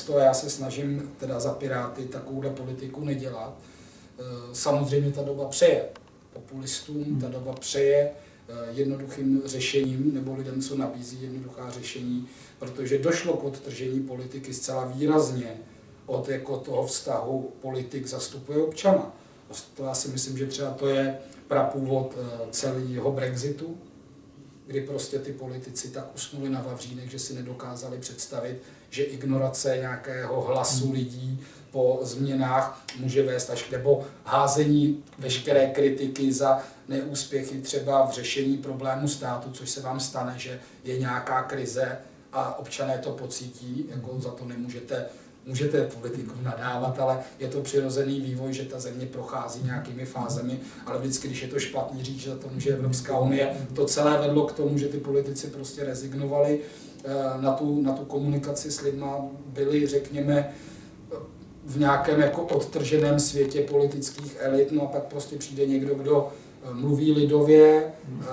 často, já se snažím teda za Piráty takovouhle politiku nedělat. Samozřejmě ta doba přeje populistům, ta doba přeje jednoduchým řešením, nebo lidem, co nabízí jednoduchá řešení, protože došlo k odtržení politiky zcela výrazně od jako toho vztahu politik zastupuje občana. To já si myslím, že třeba to je prapůvod celého Brexitu, kdy prostě ty politici tak usnuli na vavřínech, že si nedokázali představit, že ignorace nějakého hlasu lidí po změnách může vést až nebo házení veškeré kritiky za neúspěchy třeba v řešení problému státu, což se vám stane, že je nějaká krize a občané to pocítí, jako za to můžete politikům nadávat, ale je to přirozený vývoj, že ta země prochází nějakými fázemi, ale vždycky, když je to špatný, říct, že za to může Evropská unie, to celé vedlo k tomu, že ty politici prostě rezignovali na tu komunikaci s lidma, byli, řekněme, v nějakém jako odtrženém světě politických elit, no a pak prostě přijde někdo, kdo mluví lidově,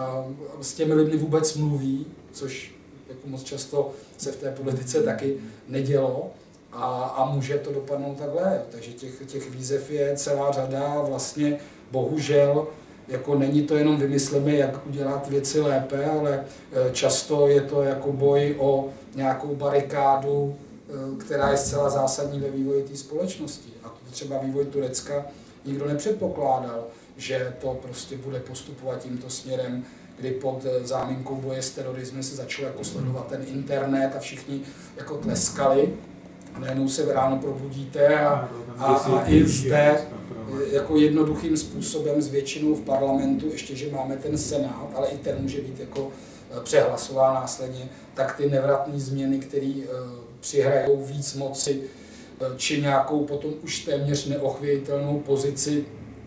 s těmi lidmi vůbec mluví, což jako moc často se v té politice taky nedělo. A může to dopadnout takhle. Takže těch výzev je celá řada, vlastně bohužel jako není to jenom vymyslíme, jak udělat věci lépe, ale často je to jako boj o nějakou barikádu, která je zcela zásadní ve vývoji té společnosti. A třeba vývoj Turecka nikdo nepředpokládal, že to prostě bude postupovat tímto směrem, kdy pod záminkou boje s terorismem se začalo jako sledovat ten internet a všichni jako tleskali. Najednou se ráno probudíte a i zde jako jednoduchým způsobem s většinou v parlamentu, ještě že máme ten senát, ale i ten může být jako přehlasován následně, tak ty nevratné změny, které přihrajou víc moci, či nějakou potom už téměř neochvějitelnou pozici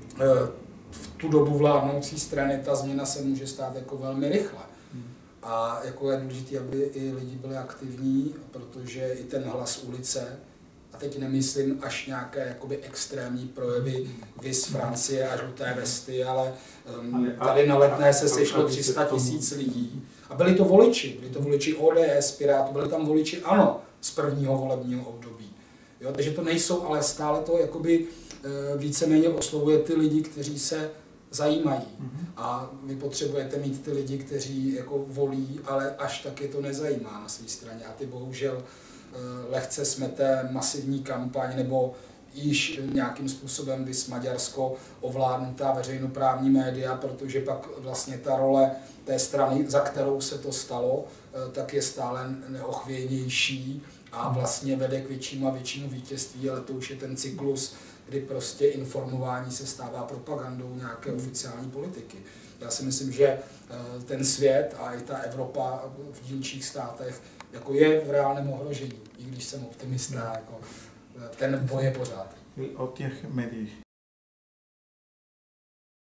v tu dobu vládnoucí strany, ta změna se může stát jako velmi rychle. A jako je důležité, aby i lidi byli aktivní, protože i ten hlas ulice, a teď nemyslím až nějaké jakoby extrémní projevy vis Francie a žluté vesty, ale tady na Letné se sešlo 300 000 lidí. A byli to voliči ODS, Pirátů, byli tam voliči ANO z prvního volebního období. Jo, takže to nejsou, ale stále to jakoby víceméně oslovuje ty lidi, kteří se zajímají. A vy potřebujete mít ty lidi, kteří jako volí, ale až tak je to nezajímá na své straně. A ty bohužel lehce smete masivní kampaň nebo již nějakým způsobem vys Maďarsko ovládnutá veřejnoprávní média, protože pak vlastně ta role té strany, za kterou se to stalo, tak je stále neochvějnější a vlastně vede k většímu a většímu vítězství, ale to už je ten cyklus, kdy prostě informování se stává propagandou nějaké oficiální politiky. Já si myslím, že ten svět a i ta Evropa v dílčích státech jako je v reálném ohrožení, i když jsem optimista, jako ten boj je pořád. O těch médiích.